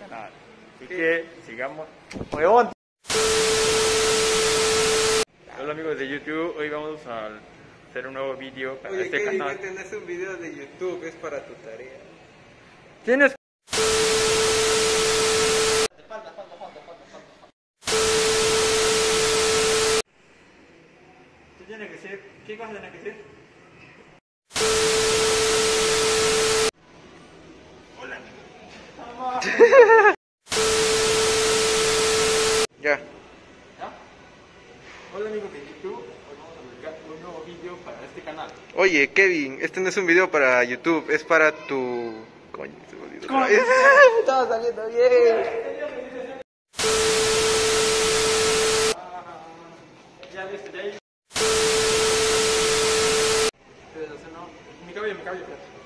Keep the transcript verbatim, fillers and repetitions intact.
canal. Así que sigamos. ¡Huevón! Hola amigos de YouTube, hoy vamos a hacer un nuevo vídeo para Oye, este Kevin, canal. este no es un video de YouTube, es para tu tarea. ¿Tienes? ¿Qué tiene que ser? ¿Qué cosa tiene que ser? Hola amigos. Ya. ¿Ya? Hola amigos de YouTube, hoy vamos a publicar un nuevo vídeo para este canal. Oye, Kevin, este no es un video para YouTube, es para tu... Coño, se me olvidó. ¿Cómo? Estaba saliendo bien. Ya listo, ya ahí. Pero, o sea, no, mi cabello, mi cabello.